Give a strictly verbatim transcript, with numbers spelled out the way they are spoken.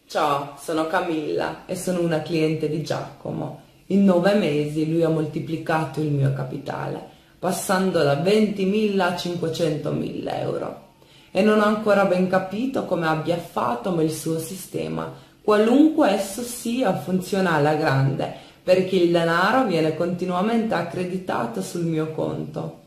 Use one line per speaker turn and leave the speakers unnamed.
Ciao, sono Camilla e sono una cliente di Giacomo. In nove mesi lui ha moltiplicato il mio capitale, passando da ventimila a cinquecentomila euro. E non ho ancora ben capito come abbia fatto, ma il suo sistema, qualunque esso sia, funziona alla grande, perché il denaro viene continuamente accreditato sul mio conto.